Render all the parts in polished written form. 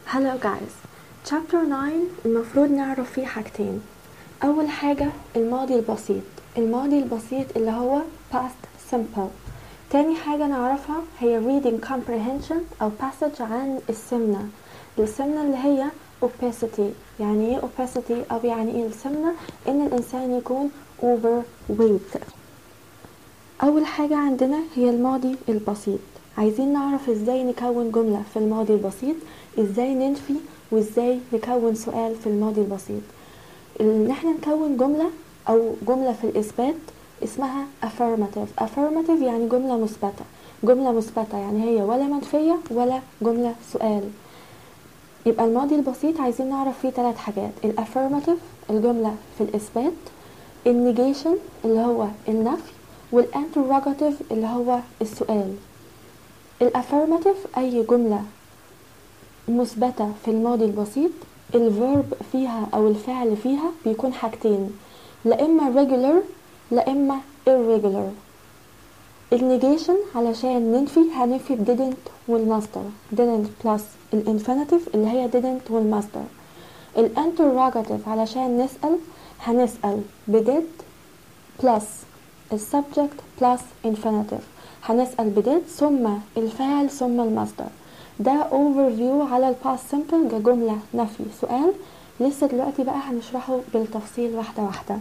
Hello guys. Chapter 9 المفروض نعرف فيه حاجتين. أول حاجة الماضي البسيط. الماضي البسيط اللي هو past simple. تاني حاجة نعرفها هي reading comprehension أو passage عن السمنة. السمنة اللي هي obesity. يعني ايه obesity أو يعني ايه السمنة؟ إن الإنسان يكون overweight. أول حاجة عندنا هي الماضي البسيط. عايزين نعرف ازاي نكون جملة في الماضي البسيط، ازاي ننفي، وازاي نكون سؤال في الماضي البسيط. ان احنا نكون جملة او جملة في الاثبات اسمها affirmative يعني جملة مثبتة. جملة مثبتة يعني هي ولا منفية ولا جملة سؤال. يبقى الماضي البسيط عايزين نعرف فيه 3 حاجات: الافيرماتيف الجملة في الاثبات، النيجيشن اللي هو النفي، والانتروجاتيف اللي هو السؤال. الافيرماتيف اي جملة مثبتة في الماضي البسيط الفيرب فيها او الفعل فيها بيكون حاجتين، لا اما regular لا اما irregular. النيجيشن علشان ننفي هننفي didn't والمصدر didn't plus الانفينيتيف اللي هي didn't والمصدر. الانتروجاتيف علشان نسأل هنسأل بدid plus السبجكت plus infinitive. هنسأل بدid ثم الفعل ثم المصدر. ده overview على الباست سيمبل كجملة نفي سؤال. لسه دلوقتي بقى هنشرحه بالتفصيل واحدة واحدة.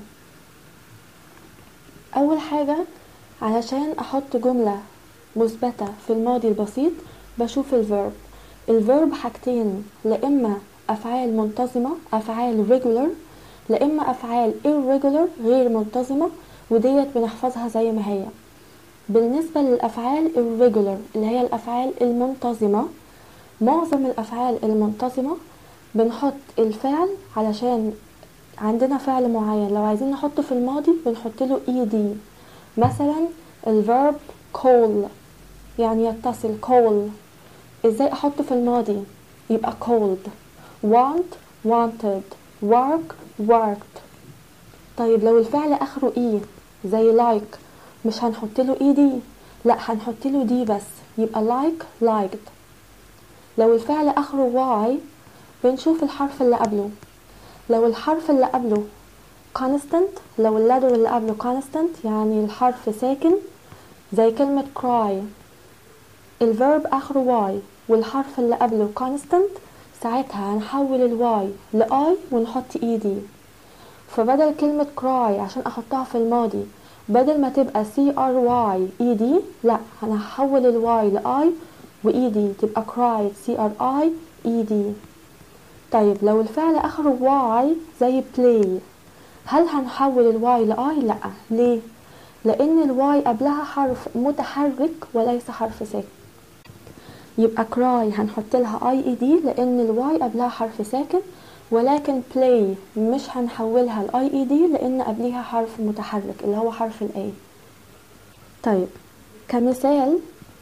أول حاجة علشان أحط جملة مثبتة في الماضي البسيط بشوف الفيرب حاجتين، لا إما أفعال منتظمة أفعال regular لا إما أفعال irregular غير منتظمة، وديت بنحفظها زي ما هي. بالنسبة للأفعال irregular اللي هي الأفعال المنتظمة، معظم الأفعال المنتظمة بنحط الفعل علشان عندنا فعل معين لو عايزين نحطه في الماضي بنحط له ed. مثلا الفيرب call يعني يتصل call، ازاي احطه في الماضي؟ يبقى called. want wanted work worked. طيب لو الفعل اخره e زي like مش هنحط له ed، لا هنحط له d بس يبقى like liked. لو الفعل اخره y بنشوف الحرف اللي قبله. لو الحرف اللي قبله constant لو اللتر اللي قبله constant يعني الحرف ساكن زي كلمة cry، الفيرب اخره y والحرف اللي قبله constant ساعتها هنحول الواي لآي ونحط ed. فبدل كلمة cry عشان احطها في الماضي بدل ما تبقى cryed لا انا هحول الواي لآي وed تبقى cried cried. طيب لو الفعل اخره واي زي play هل هنحول الواي لآي؟ لا. ليه؟ لان الواي قبلها حرف متحرك وليس حرف ساكن. يبقى cry هنحط لها ied لان الواي قبلها حرف ساكن، ولكن play مش هنحولها ل ied لان قبلها حرف متحرك اللي هو حرف ال A. طيب كمثال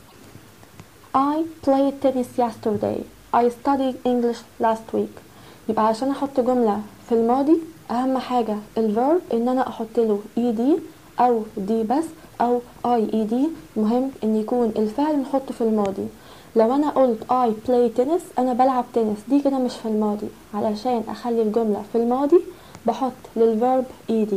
I played tennis yesterday I studied English last week. يبقى عشان احط جملة في الماضي اهم حاجة الفيرب ان انا احط له ed او d بس او ied. مهم ان يكون الفعل نحطه في الماضي. لو انا قلت I play tennis انا بلعب تنس دي كده مش في الماضي. علشان اخلي الجملة في الماضي بحط للفيرب ed.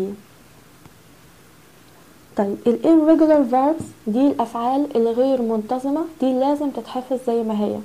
طيب ال irregular verbs دي الافعال الغير منتظمة دي لازم تتحفظ زي ما هي.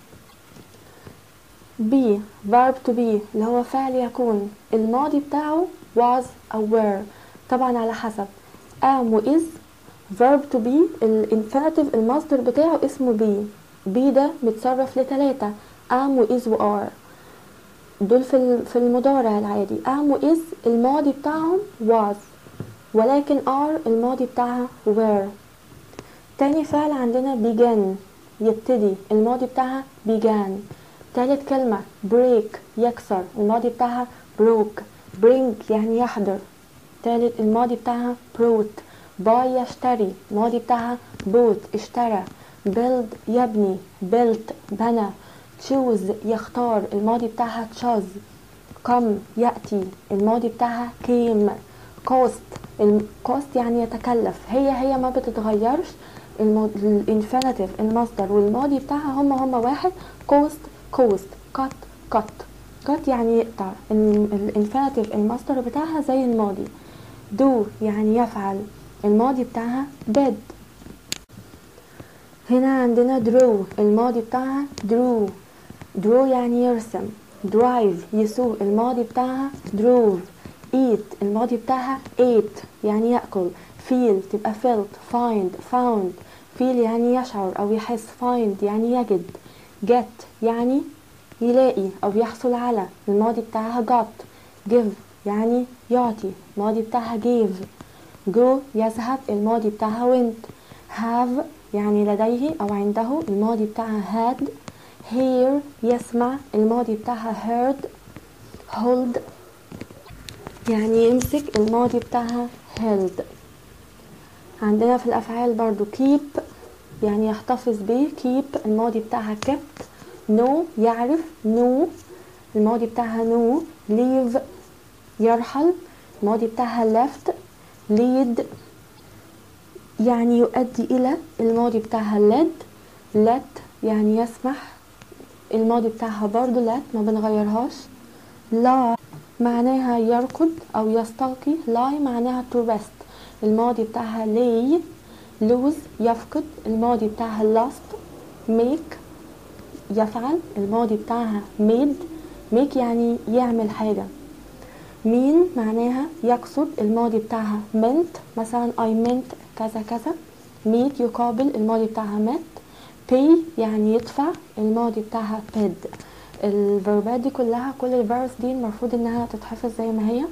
be verb to be اللي هو فعل يكون الماضي بتاعه was أو were طبعا على حسب. am و is. verb to be الانفينيتيف المصدر بتاعه اسمه be ده متصرف ل3 am و is و are. دول في المضارع العادي. am و is الماضي بتاعهم was، ولكن are الماضي بتاعها were. تاني فعل عندنا began يبتدي الماضي بتاعها began. تالت كلمة break يكسر الماضي بتاعها broke. bring يعني يحضر تالت الماضي بتاعها brought. buy يشتري الماضي بتاعها bought اشترى. build يبني built بنى. choose يختار الماضي بتاعها chose. come يأتي الماضي بتاعها came. cost يعني يتكلف هي ما بتتغيرش. الانفينيتيف المصدر والماضي بتاعها هما واحد. cost cut cut يعني يقطع. الانفينيتيف المصدر بتاعها زي الماضي. do يعني يفعل، الماضي بتاعها did. هنا عندنا draw، الماضي بتاعها drew يعني يرسم. drive يسوق، الماضي بتاعها drove. eat الماضي بتاعها ate يعني يأكل. feel تبقى felt. find found، feel يعني يشعر أو يحس. find يعني يجد. get يعني يلاقي أو يحصل على، الماضي بتاعها got. give يعني يعطي، الماضي بتاعها gave. go يذهب، الماضي بتاعها went. have يعني لديه أو عنده، الماضي بتاعها had. hear يسمع، الماضي بتاعها heard. hold يعني يمسك، الماضي بتاعها held. عندنا في الأفعال برضو keep يعني يحتفظ به، keep الماضي بتاعها kept. know يعرف، know الماضي بتاعها know. leave يرحل، الماضي بتاعها left. lead يعني يؤدي إلى، الماضي بتاعها led. let يعني يسمح، الماضي بتاعها برضو let ما بنغيرهاش. lie معناها يركض أو يستلقي. lie معناها to rest، الماضي بتاعها lay. lose يفقد، الماضي بتاعها lost. make يفعل، الماضي بتاعها made. make يعني يعمل حاجة. mean معناها يقصد، الماضي بتاعها meant. مثلا I meant كذا كذا. meet يقابل، الماضي بتاعها met. pay يعني يدفع، الماضي بتاعها paid. الفيربات دي كلها، كل الفيربس دي المفروض انها تتحفظ زي ما هي.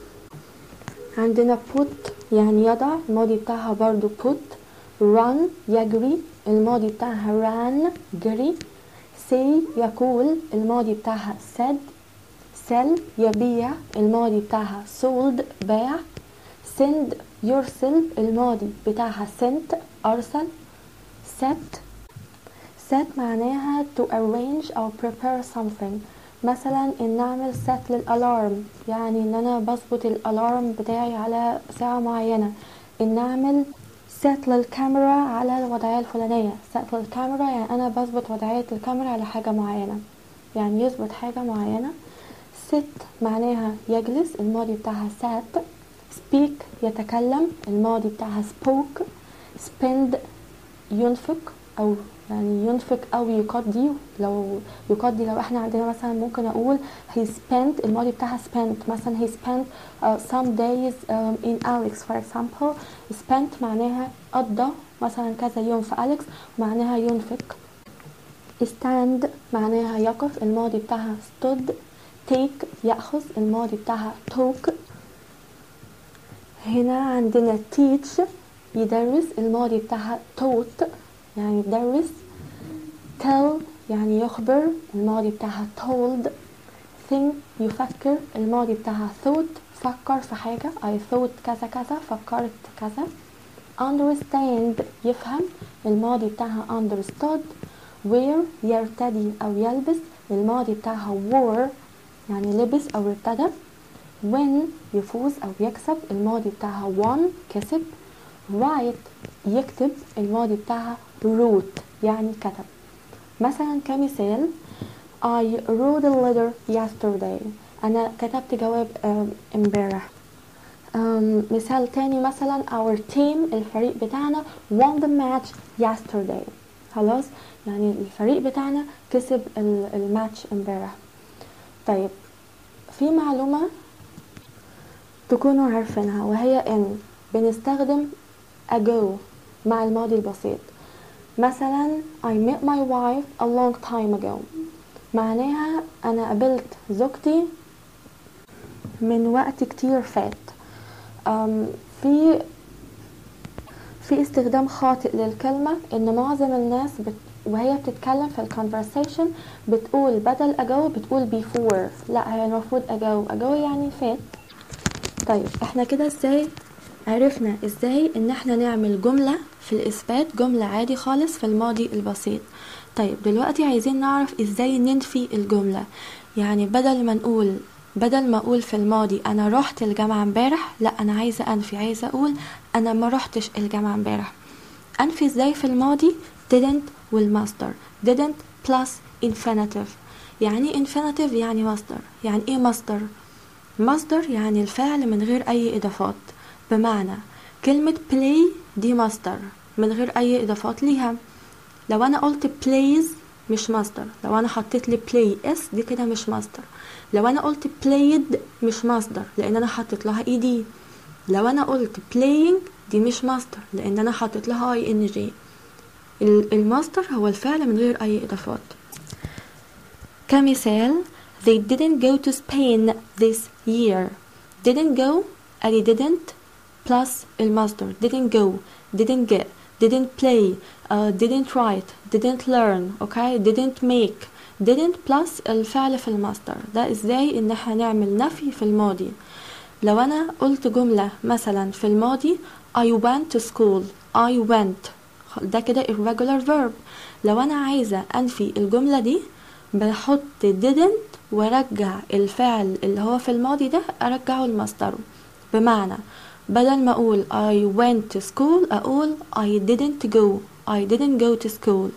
عندنا put يعني يضع، الماضي بتاعها برضو put. run يجري، الماضي بتاعها ran جري. say يقول، الماضي بتاعها said. sell يبيع، الماضي بتاعها sold باع. send يرسل، الماضي بتاعها sent أرسل. set معناها to arrange أو prepare something. مثلا ان نعمل set للألارم، يعني ان انا بظبط الألارم بتاعي على ساعة معينة. ان نعمل set للكاميرا على الوضعية الفلانية. set للكاميرا يعني انا بظبط وضعية الكاميرا على حاجة معينة، يعني يظبط حاجة معينة. sit معناها يجلس، الماضي بتاعها sat. speak يتكلم، الماضي بتاعها spoke. spend ينفق أو يعني ينفق أو يقضي. لو يقضي، لو احنا عندنا مثلا ممكن أقول he spent، الماضي بتاعها spent. مثلا he spent some days in Alex for example. spent معناها قضى مثلا كذا يوم في أليكس، معناها ينفق. stand معناها يقف، الماضي بتاعها stood. take يأخذ، الماضي بتاعها took. هنا عندنا teach يدرس، الماضي بتاعها taught يعني يدرس. tell يعني يخبر، الماضي بتاعها told. think يفكر، الماضي بتاعها thought فكر في حاجة. I thought كذا كذا، فكرت كذا. understand يفهم، الماضي بتاعها understood. wear يرتدي أو يلبس، الماضي بتاعها wore يعني لبس أو ارتدى. win يفوز أو يكسب، الماضي بتاعها won كسب. write يكتب، الماضي بتاعها wrote يعني كتب. مثلا كمثال I wrote a letter yesterday، أنا كتبت جواب امبارح. مثال تاني مثلا our team الفريق بتاعنا won the match yesterday. خلاص، يعني الفريق بتاعنا كسب الماتش امبارح. طيب، في معلومة تكونوا عارفينها، وهي ان بنستخدم ago مع الماضي البسيط. مثلا I met my wife a long time ago، معناها انا قابلت زوجتي من وقت كتير فات. في استخدام خاطئ للكلمة، ان معظم الناس وهي بتتكلم في الconversation بتقول بدل ago بتقول before. لا، هي المفروض ago يعني فات. طيب، احنا كده ازاي عرفنا ازاي ان احنا نعمل جملة في الاثبات، جملة عادي خالص في الماضي البسيط. طيب دلوقتي عايزين نعرف ازاي ننفي الجملة. يعني بدل ما اقول في الماضي انا رحت الجامعة امبارح، لا، انا عايزة انفي، عايزة اقول انا ما رحتش الجامعة امبارح. انفي ازاي في الماضي؟ didn't والمصدر. didn't plus infinitive يعني infinitive يعني مصدر. يعني ايه مصدر؟ مصدر يعني الفعل من غير اي اضافات. بمعنى كلمة play دي مصدر من غير اي اضافات ليها. لو انا قلت plays مش مصدر. لو انا حطيت لي play اس دي كده مش مصدر. لو انا قلت played مش مصدر لان انا حطيت لها ed. لو انا قلت playing دي مش مصدر لان انا حطيت لها ing. المصدر هو الفعل من غير اي اضافات. كمثال they didn't go to Spain this year. didn't go ادي didn't plus المصدر didn't go didn't get didn't play didn't write didn't learn okay didn't make didn't plus الفعل في المصدر. ده ازاي ان احنا نعمل نفي في الماضي؟ لو انا قلت جملة مثلا في الماضي I went to school I went ده كده irregular verb. لو انا عايزة انفي الجملة دي بحط didn't وارجع الفعل اللي هو في الماضي ده ارجعه لمصدره. بمعنى بدل ما اقول I went to school اقول I didn't go to school.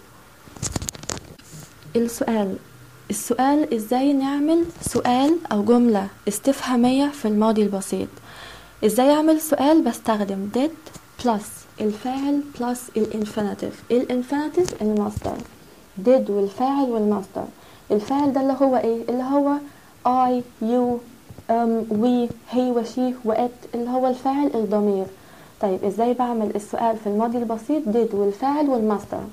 السؤال ازاي نعمل سؤال او جملة استفهامية في الماضي البسيط؟ ازاي اعمل سؤال؟ بستخدم did plus الفاعل plus الانفينيتيف. الانفينيتيف المصدر did والفاعل والمصدر. الفاعل ده اللي هو ايه؟ اللي هو I you we he وشي وات اللي هو الفاعل الضمير. طيب ازاي بعمل السؤال في الماضي البسيط؟ did والفاعل والمصدر.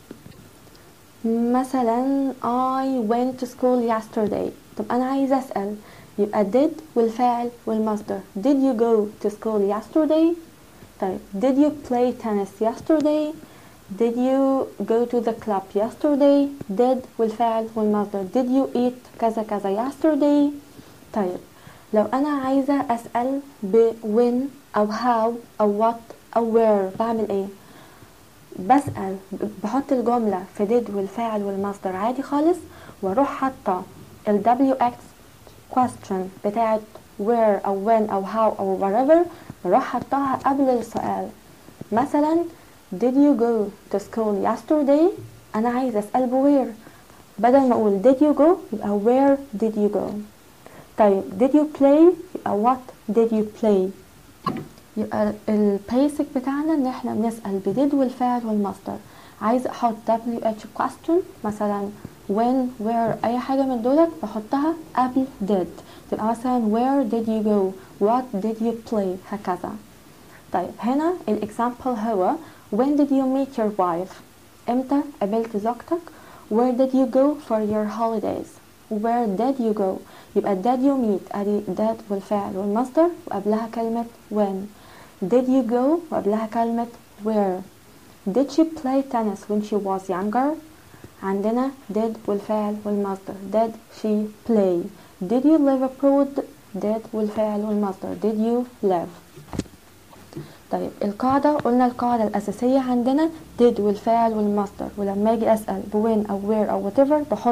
مثلا I went to school yesterday. طب انا عايزه اسال يبقى did والفاعل والمصدر. did you go to school yesterday؟ طيب did you play tennis yesterday؟ did you go to the club yesterday؟ did والفاعل والمصدر. did you eat كذا كذا yesterday؟ طيب لو انا عايزه اسال ب when او how او what او where بعمل ايه؟ بسأل بحط الجملة في did والفاعل والمصدر عادي خالص واروح حاطة ال WX question بتاعت where او when او how او whatever بروح حطها قبل السؤال. مثلا did you go to school yesterday؟ انا عايزة اسأل ب where. بدل ما اقول did you go يبقى where did you go. طيب did you play يبقى what did you play. يبقى البيسك بتاعنا ان احنا بنسأل بديد والفاعل والمصدر. عايز احط WH question مثلا when where اي حاجة من دولت بحطها قبل did. تبقى مثلا where did you go what did you play هكذا. طيب هنا الاكزامبل هو when did you meet your wife؟ امتى قابلت زوجتك؟ where did you go for your holidays؟ where did you go؟ يبقى did you meet ادي did والفاعل والمصدر وقبلها كلمة when. did you go وقبلها كلمة where. did she play tennis when she was younger؟ عندنا did والفاعل والمصدر. did she play. did you live abroad؟ did والفاعل والمصدر. did you live. طيب القاعدة قلنا القاعدة الأساسية عندنا did والفاعل والمصدر. ولما اجي أسأل when أو where أو whatever بحط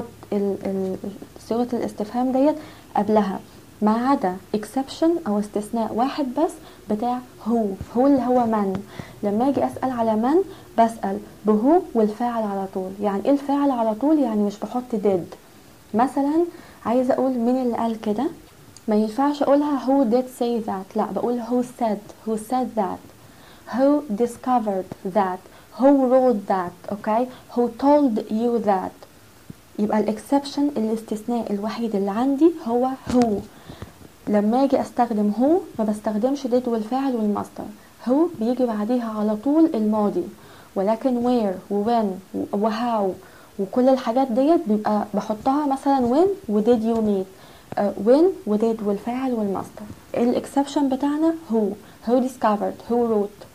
صيغة الاستفهام ديت قبلها ما عدا exception او استثناء واحد بس بتاع هو اللي هو من. لما اجي اسال على من بسال بهو والفاعل على طول. يعني ايه الفاعل على طول؟ يعني مش بحط did. مثلا عايزه اقول مين اللي قال كده ما ينفعش اقولها who did say that. لا بقول who said that who discovered that who wrote that okay who told you that. يبقى الاكسبشن الاستثناء الوحيد اللي عندي هو هو. لما اجي استخدم هو ما بستخدمش did والفاعل والمصدر. هو بيجي بعديها على طول الماضي. ولكن where و when و how وكل الحاجات ديت بيبقى بحطها مثلا when و did you meet when و did والفاعل والمصدر. الاكسبشن بتاعنا who discovered who wrote.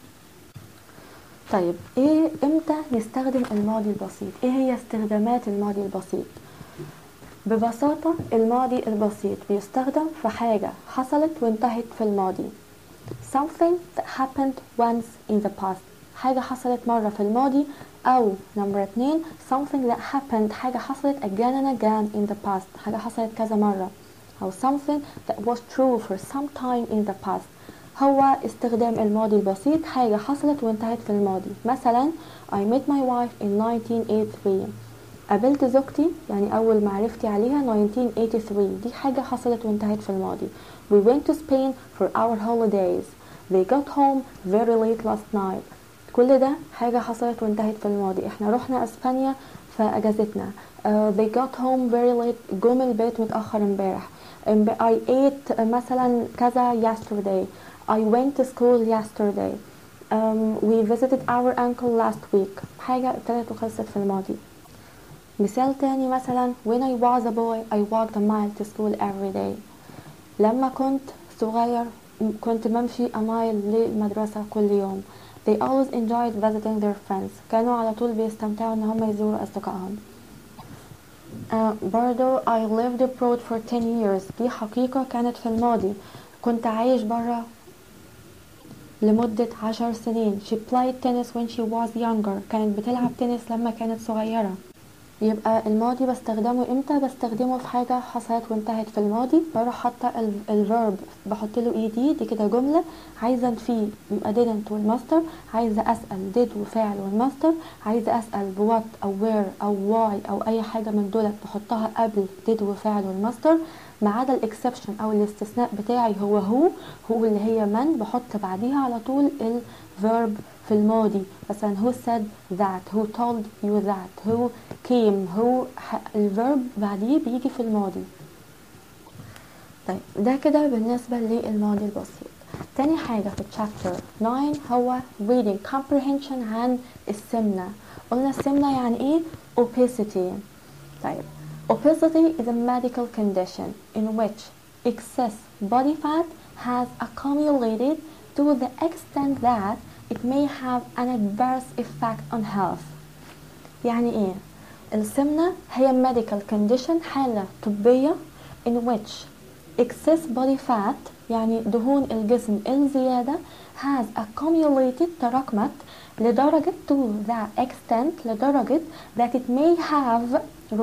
طيب ايه امتى نستخدم الماضي البسيط؟ ايه هي استخدامات الماضي البسيط؟ ببساطة الماضي البسيط بيستخدم في حاجة حصلت وانتهت في الماضي. something that happened once in the past حاجة حصلت مرة في الماضي. أو نمبر 2 something that happened حاجة حصلت again and again in the past حاجة حصلت كذا مرة. أو something that was true for some time in the past. هو استخدام الماضي البسيط حاجة حصلت وانتهت في الماضي. مثلا I met my wife in 1983. قابلت زوجتي يعني أول معرفتي عليها 1983. دي حاجة حصلت وانتهت في الماضي. We went to Spain for our holidays. They got home very late last night. كل ده حاجة حصلت وانتهت في الماضي. احنا رحنا اسبانيا في اجازتنا. They got home very late. جم البيت متأخر امبارح. I ate مثلا كذا yesterday. I went to school yesterday. We visited our uncle last week. حاجة ابتدت وخلصت في الماضي. مثال تاني مثلا when I was a boy I walked a mile to school every day. لما كنت صغير كنت بمشي a mile للمدرسة كل يوم. They always enjoyed visiting their friends. كانوا على طول بيستمتعوا ان هم يزوروا اصدقائهم. برضو I lived abroad for 10 years. دي حقيقة كانت في الماضي. كنت عايش برا لمدة 10 سنين. She played tennis when she was younger. كانت بتلعب تنس لما كانت صغيرة. يبقى الماضي بستخدمه امتى؟ بستخدمه في حاجة حصلت وانتهت في الماضي. بروح حاطة الفيرب بحط له اي دي كده جملة. عايزة انفيه يبقى didn't والماستر. عايزة اسأل did وفعل والماستر. عايزة اسأل بوات او where او why او اي حاجة من دولت بحطها قبل did وفعل والماستر، ما عدا الاكسبشن او الاستثناء بتاعي هو اللي هي من، بحط بعديها على طول الفيرب في الماضي. مثلا who said that, who told you that, who came. هو الفيرب بعديه بيجي في الماضي. طيب ده كده بالنسبة للماضي البسيط. تاني حاجة في chapter 9 هو reading comprehension عن السمنة. قلنا السمنة يعني ايه؟ obesity. طيب obesity is a medical condition in which excess body fat has accumulated to the extent that it may have an adverse effect on health. يعني ايه؟ السمنة هي medical condition حالة طبية in which excess body fat يعني دهون الجسم الزيادة has accumulated تراكمت لدرجة to the extent لدرجة that it may have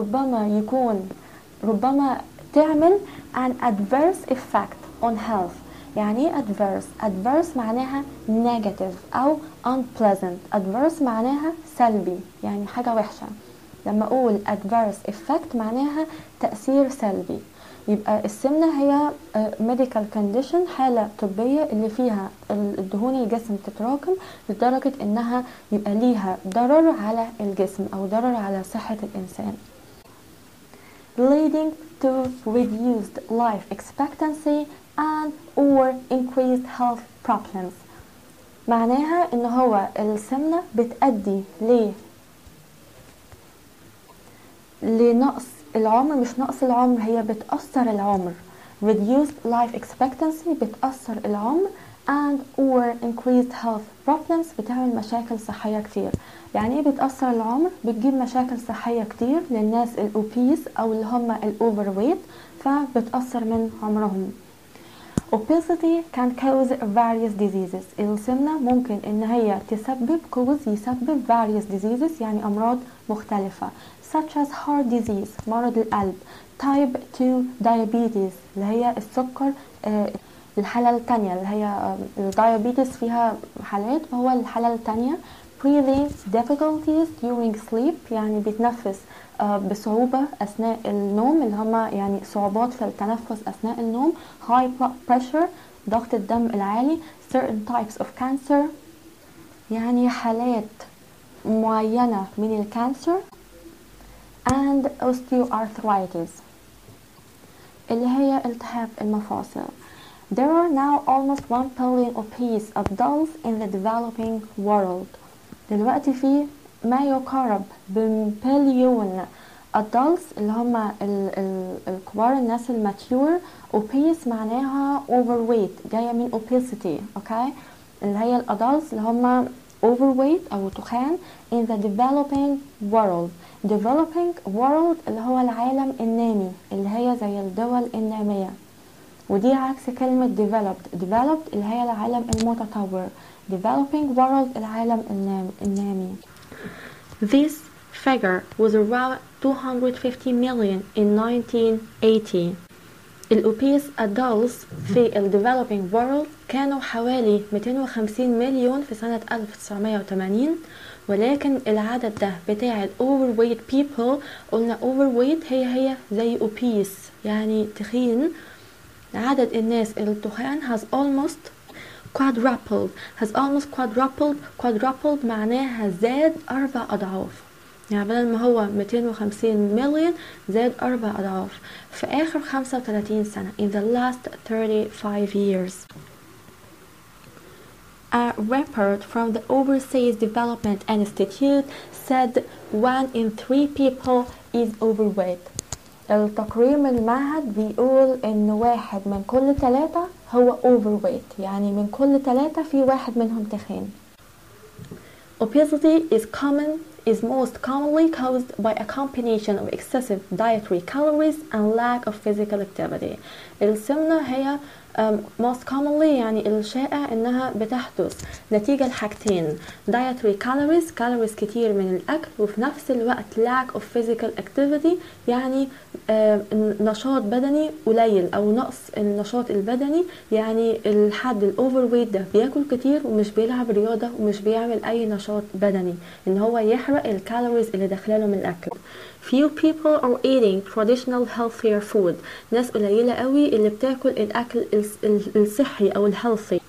ربما تعمل an adverse effect on health. يعني ايه adverse معناها negative أو unpleasant. adverse معناها سلبي يعني حاجة وحشة. لما أقول adverse effect معناها تأثير سلبي. يبقى السمنة هي medical condition حالة طبية اللي فيها الدهون الجسم تتراكم لدرجة انها يبقى ليها ضرر على الجسم او ضرر على صحة الانسان. leading to reduced life expectancy and or increased health problems. معناها ان هو السمنة بتأدي لنقص العمر، مش نقص العمر، هي بتأثر العمر. reduced life expectancy بتأثر العمر and or increased health problems بتعمل مشاكل صحية كتير. يعني ايه بتأثر العمر؟ بتجيب مشاكل صحية كتير للناس الأوبيس أو اللي هم الأوفرويت، فبتأثر من عمرهم. obesity can cause various diseases. السمنة ممكن ان هي يسبب various diseases يعني أمراض مختلفة such as heart disease مرض القلب، type 2 diabetes اللي هي السكر، الحالة التانية اللي هي الدايابيتس فيها حالات وهو الحالة التانية، breathing difficulties during sleep يعني بيتنفس بصعوبة أثناء النوم اللي هما يعني صعوبات في التنفس أثناء النوم، high blood pressure ضغط الدم العالي، certain types of cancer يعني حالات معينة من الكانسر، and osteoarthritis اللي هي التهاب المفاصل. There are now almost 1 billion obese adults in the developing world. دلوقتي في ما يقارب بمليون adults اللي هم الكبار، الناس الماتيور. obese معناها overweight جاية من obesity، اوكي، اللي هي الادults اللي هم overweight او تخان in the developing world. developing world اللي هو العالم النامي اللي هي زي الدول النامية، ودي عكس كلمة developed اللي هي العالم المتطور. developing world العالم النامي. This figure was around 250 million in 1980. الأوبيس adults في ال developing world كانوا حوالي 250 مليون في سنة 1980 ولكن العدد ده بتاع ال overweight people، قلنا overweight هي زي obese يعني تخين، عدد الناس التخان has almost quadrupled معناها زاد 4 أضعاف، يعني بدل ما هو 250 مليون زاد 4 أضعاف في آخر 35 سنة in the last 35 years. A report from the Overseas Development Institute said 1 in 3 people is overweight. التقرير من المعهد بيقول ان 1 من كل 3 هو overweight، يعني من كل 3 في 1 منهم تخين. Obesity is most commonly caused by a combination of excessive dietary calories and lack of physical activity. السمنة هي most commonly يعني الشائع انها بتحدث نتيجة لحاجتين: dietary calories كتير من الاكل، وفي نفس الوقت lack of physical activity يعني نشاط بدني قليل او نقص النشاط البدني، يعني الحد الاوفرويت ده بياكل كتير ومش بيلعب رياضة ومش بيعمل اي نشاط بدني ان هو يحرق الكالوريز اللي داخلاله من الاكل. Few people are eating traditional healthier food. ناس قليلة قوي اللي بتاكل الأكل الصحي أو الهيلثي.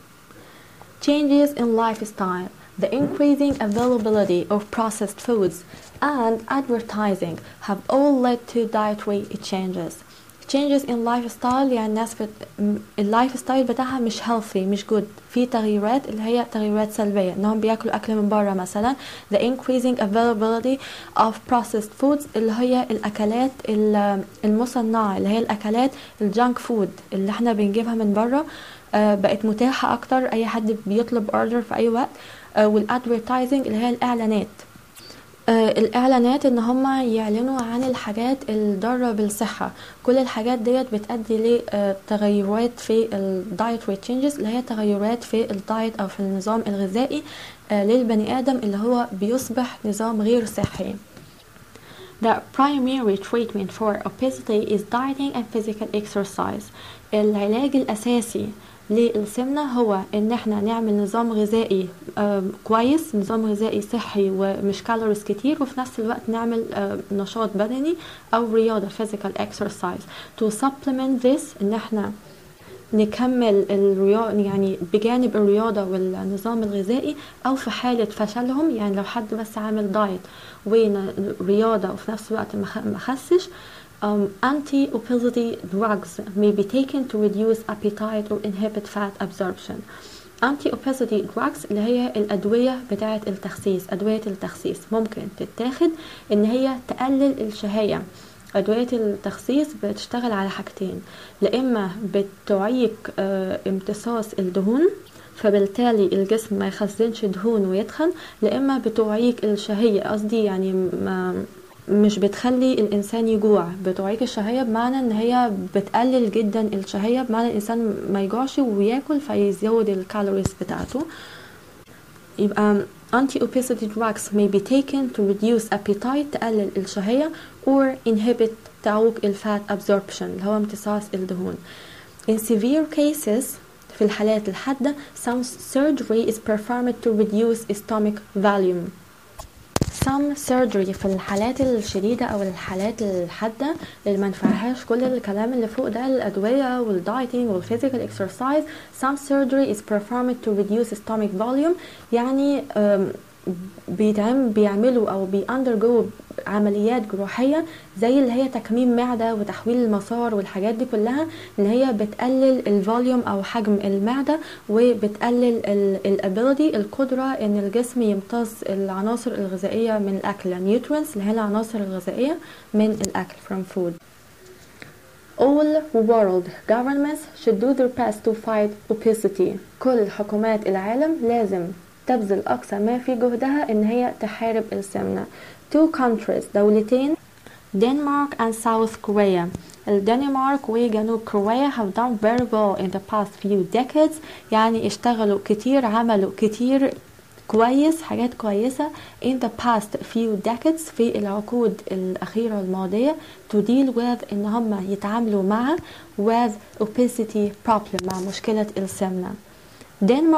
Changes in lifestyle. The increasing availability of processed foods and advertising have all led to dietary changes. Changes in lifestyle يعني الناس اللايف ستايل بتاعها مش healthy مش good، في تغييرات اللي هي تغييرات سلبية، انهم بياكلوا اكل من بره مثلا. The increasing availability of processed foods اللي هي الاكلات المصنعة، اللي هي الاكلات الجانك فود اللي احنا بنجيبها من بره، بقت متاحة اكتر، اي حد بيطلب اوردر في اي وقت. والادفيرتايزنج اللي هي الاعلانات، الاعلانات ان هم يعلنوا عن الحاجات الضاره بالصحه. كل الحاجات ديت بتؤدي لتغيرات في الدايتري تشينجز اللي هي تغيرات في الدايت او في النظام الغذائي للبني ادم اللي هو بيصبح نظام غير صحي. The primary treatment for obesity is dieting and physical exercise. العلاج الاساسي للسمنة هو ان احنا نعمل نظام غذائي كويس، نظام غذائي صحي ومش كالوريز كتير، وفي نفس الوقت نعمل نشاط بدني او رياضة physical exercise. To supplement this ان احنا نكمل الرياضة يعني بجانب الرياضة والنظام الغذائي، او في حالة فشلهم يعني لو حد بس عامل دايت ورياضة وفي نفس الوقت ما خسش، anti-obesity drugs may be taken to reduce appetite or inhibit fat absorption. anti-obesity drugs اللي هي الأدوية بتاعة التخسيس، أدوية التخسيس ممكن تتاخد إن هي تقلل الشهية. أدوية التخسيس بتشتغل على حاجتين: لإما بتعيق امتصاص الدهون فبالتالي الجسم ما يخزنش دهون ويتخن، لإما بتعيق الشهية، قصدي يعني مش بتخلي الانسان يجوع، بتعيق الشهية بمعنى ان هي بتقلل جدا الشهية، بمعنى الانسان ما يجوعش وياكل فيزود الكالوريز بتاعته. يبقى anti-obesity drugs may be taken to reduce appetite تقلل الشهية or inhibit تعوق الفات absorption اللي هو امتصاص الدهون. In severe cases في الحالات الحادة some surgery is performed to reduce stomach volume. some surgery في الحالات الشديدة أو الحالات الحادة اللي منفعهاش كل الكلام اللي فوق ده، الأدوية والدايتنج والفيزيكال اكسرسايز. some surgery is performed to reduce stomach volume يعني بيعملوا أو بيأندرجو عمليات جراحية زي اللي هي تكميم معدة وتحويل المسار والحاجات دي كلها، اللي هي بتقلل الفوليوم أو حجم المعدة وبتقلل الابيليتي القدرة ان الجسم يمتص العناصر الغذائية من الأكل، nutrients اللي هي العناصر الغذائية من الأكل from food. All world governments should do their best to fight obesity. كل حكومات العالم لازم تبذل أقصى ما في جهدها إن هي تحارب السمنة. Two countries دولتين Denmark and South Korea. الدنمارك وجنوب كوريا have done very well in the past few decades، يعني اشتغلوا كتير، عملوا كتير كويس، حاجات كويسة in the past few decades في العقود الأخيرة الماضية to deal with إن هم يتعاملوا مع with obesity problem مع مشكلة السمنة. Denmark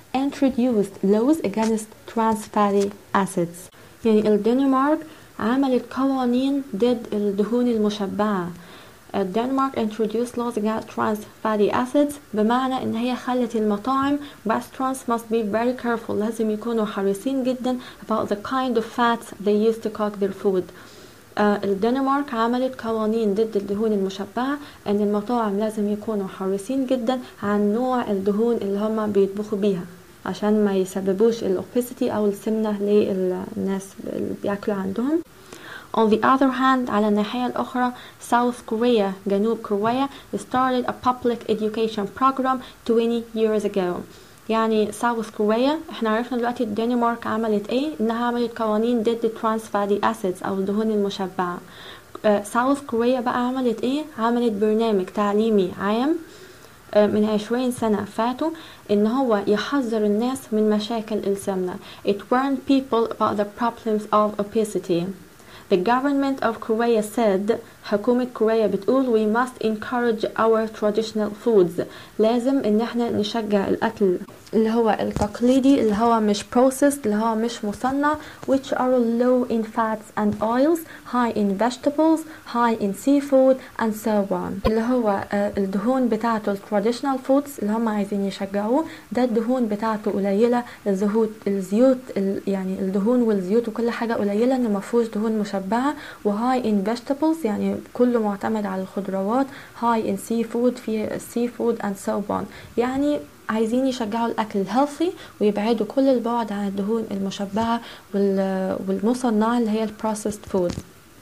introduced laws against trans fatty acids. يعني الدنمارك عملت قوانين ضد الدهون المشبعة. الدنمارك introduced laws against trans fatty acids بمعنى ان هي خلت المطاعم restaurants must be very careful، لازم يكونوا حريصين جدا about the kind of fats they use to cook their food. الدنمارك عملت قوانين ضد الدهون المشبعة ان المطاعم لازم يكونوا حريصين جدا عن نوع الدهون اللي هم بيطبخوا بيها عشان ما يسببوش الأوبيسيتي او السمنة للناس اللي بياكلوا عندهم. On the other hand على الناحية الأخرى South Korea جنوب كوريا started a public education program 20 years ago. يعني South كوريا احنا عرفنا دلوقتي الدنمارك عملت ايه، انها عملت قوانين ضد trans fatty acids او الدهون المشبعة. South كوريا بقى عملت ايه؟ عملت برنامج تعليمي عام من 20 سنة فاتوا ان هو يحذر الناس من مشاكل السمنة. It warned people about the problems of obesity. The government of Korea said حكومة كوريا بتقول we must encourage our traditional foods. لازم ان احنا نشجع الاكل اللي هو التقليدي اللي هو مش processed اللي هو مش مصنع which are low in fats and oils, high in vegetables, high in seafood and so on. اللي هو الدهون بتاعته traditional foods اللي هم عايزين يشجعوه ده الدهون بتاعته قليلة، الزيوت يعني الدهون والزيوت وكل حاجة قليلة انه مفهوش دهون مشبعة، وهاي in vegetables يعني كله معتمد على الخضروات، high in seafood في seafood and so on. يعني عايزين يشجعوا الأكل الهيلثي ويبعدوا كل البعد عن الدهون المشبعة والمصنعة اللي هي البروسيسد فود.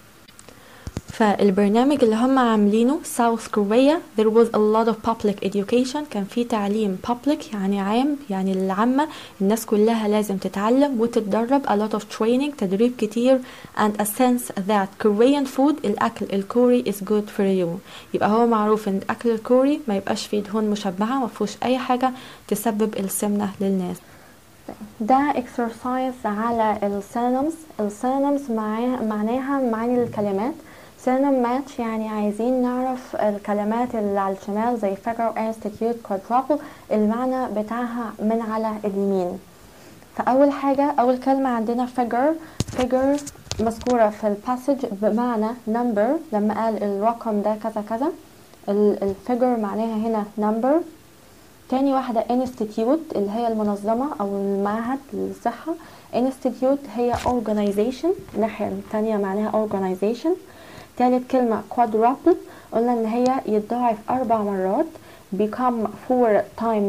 فالبرنامج اللي هم عاملينه South Korea there was a lot of public education، كان في تعليم public يعني عام يعني العامة الناس كلها لازم تتعلم وتتدرب a lot of training تدريب كتير and a sense that Korean food الأكل الكوري is good for you. يبقى هو معروف ان الأكل الكوري ما يبقاش فيه دهون مشبعة ما فيهوش أي حاجة تسبب السمنة للناس. ده exercise على السينونيمز معناها معاني الكلمات. synonym match يعني عايزين نعرف الكلمات اللي على الشمال زي figure, institute, quadruple المعنى بتاعها من على اليمين. فأول حاجة أول كلمة عندنا figure مذكورة في الباسج بمعنى number لما قال الرقم ده كذا كذا الفيجر معناها هنا number. تاني واحدة institute اللي هي المنظمة أو المعهد للصحة. institute هي organization الناحية التانية معناها organization. تالت كلمة quadruple قلنا ان هي يتضاعف 4 مرات become 4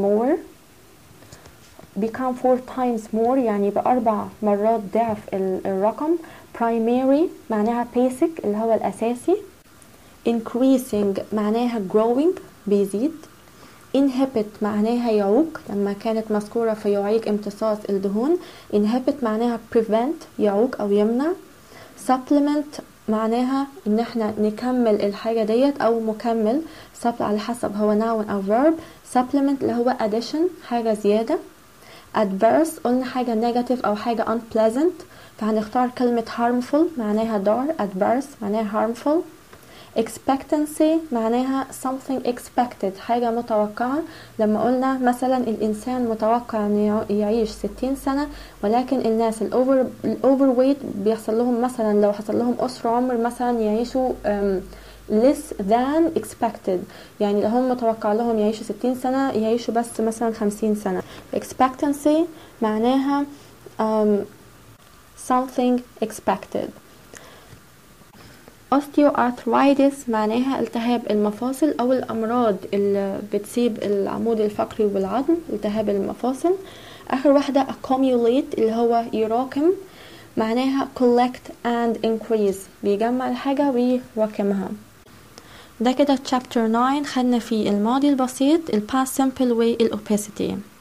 times more يعني ب4 مرات ضعف الرقم. primary معناها basic اللي هو الأساسي. increasing معناها growing بيزيد. inhibit معناها يعوق لما كانت مذكورة في يعيق امتصاص الدهون. inhibit معناها prevent يعوق أو يمنع. supplement معناها ان احنا نكمل الحاجة ديت او مكمل على حسب هو noun او verb. supplement اللي هو addition حاجة زيادة. adverse قلنا حاجة negative او حاجة unpleasant فهنختار كلمة harmful معناها ضار. adverse معناها harmful. expectancy معناها something expected حاجة متوقعة. لما قلنا مثلا الإنسان متوقع أن يعيش 60 سنة ولكن الناس الأوفر بيحصل لهم مثلا لو حصل لهم قصر عمر مثلا يعيشوا less than expected يعني لو هم متوقع لهم يعيشوا 60 سنة يعيشوا بس مثلا 50 سنة. expectancy معناها something expected. osteoarthritis معناها التهاب المفاصل أو الأمراض اللي بتصيب العمود الفقري والعظم التهاب المفاصل. آخر واحدة accumulate اللي هو يراكم معناها collect and increase بيجمع الحاجة ويراكمها. ده كده chapter 9 خدنا فيه الماضي البسيط past simple way obesity.